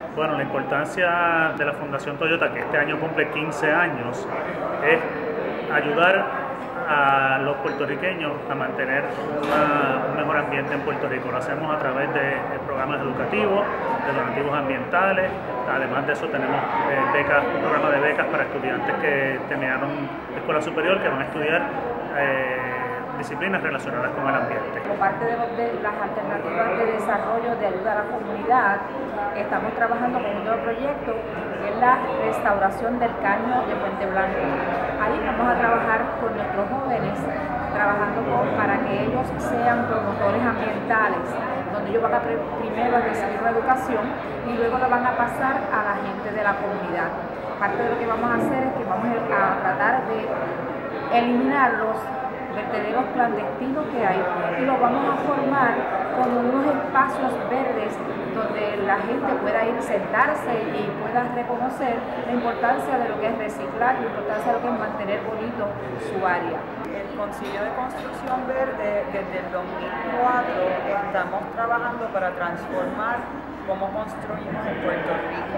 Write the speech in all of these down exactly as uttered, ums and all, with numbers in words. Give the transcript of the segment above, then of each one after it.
Bueno, la importancia de la Fundación Toyota, que este año cumple quince años, es ayudar a los puertorriqueños a mantener una, un mejor ambiente en Puerto Rico. Lo hacemos a través de, de programas educativos, de donativos ambientales. Además de eso tenemos eh, becas, un programa de becas para estudiantes que terminaron escuela superior, que van a estudiar eh, disciplinas relacionadas con el ambiente. Como parte de, de las alternativas de desarrollo de ayuda a la comunidad, estamos trabajando con un nuevo proyecto que es la restauración del caño de Puente Blanco. Ahí vamos a trabajar con nuestros jóvenes, trabajando con, para que ellos sean promotores ambientales, donde ellos van a primero a recibir una educación y luego lo van a pasar a la gente de la comunidad. Parte de lo que vamos a hacer es que vamos a tratar de eliminar los vertederos clandestinos que hay y los vamos a formar como unos espacios verdes donde la gente pueda ir, sentarse y pueda reconocer la importancia de lo que es reciclar, la importancia de lo que es mantener bonito su área. El Concilio de Construcción Verde, desde el dos mil cuatro estamos trabajando para transformar cómo construimos en Puerto Rico.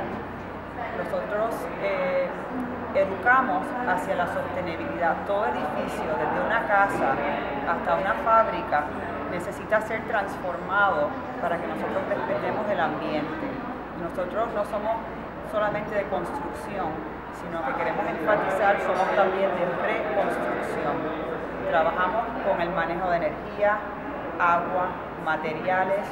Nosotros eh, educamos hacia la sostenibilidad. Todo edificio, desde una casa hasta una fábrica, necesita ser transformado para que nosotros respetemos el ambiente. Nosotros no somos solamente de construcción, sino que queremos enfatizar, somos también de reconstrucción. Trabajamos con el manejo de energía, agua, materiales,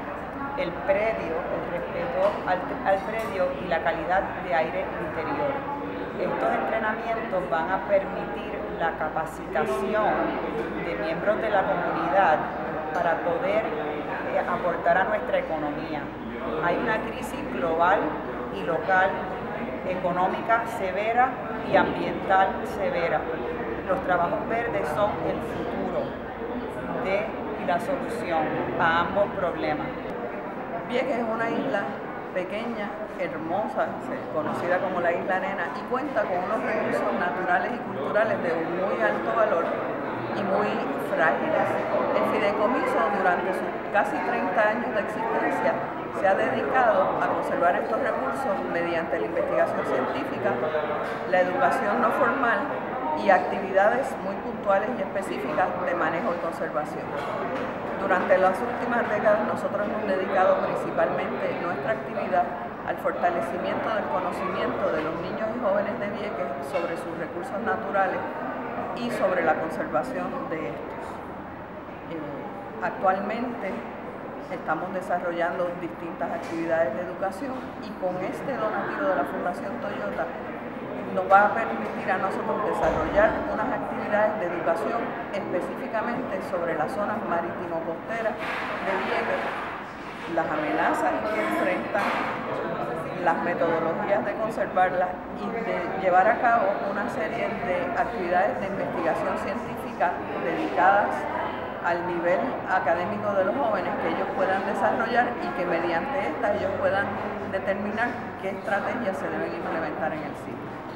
el predio, el respeto al, al predio y la calidad de aire interior. Estos entrenamientos van a permitir la capacitación de miembros de la comunidad para poder eh, aportar a nuestra economía. Hay una crisis global y local, económica severa y ambiental severa. Los trabajos verdes son el futuro de la solución a ambos problemas. Vieques es una isla pequeña, hermosa, conocida como la Isla Nena, y cuenta con unos recursos naturales y culturales de un muy alto valor y muy frágiles. El fideicomiso, durante sus casi treinta años de existencia, se ha dedicado a conservar estos recursos mediante la investigación científica, la educación no formal y actividades muy puntuales y específicas de manejo y conservación. Durante las últimas décadas nosotros hemos dedicado principalmente nuestra actividad al fortalecimiento del conocimiento de los niños y jóvenes de Vieques sobre sus recursos naturales y sobre la conservación de estos. Eh, actualmente estamos desarrollando distintas actividades de educación y con este donativo de la Fundación Toyota nos va a permitir a nosotros desarrollar unas actividades de educación específicamente sobre las zonas marítimo-costeras de Vieques, las amenazas que enfrentan, las metodologías de conservarlas y de llevar a cabo una serie de actividades de investigación científica dedicadas al nivel académico de los jóvenes que ellos puedan desarrollar y que mediante estas ellos puedan determinar qué estrategias se deben implementar en el sitio.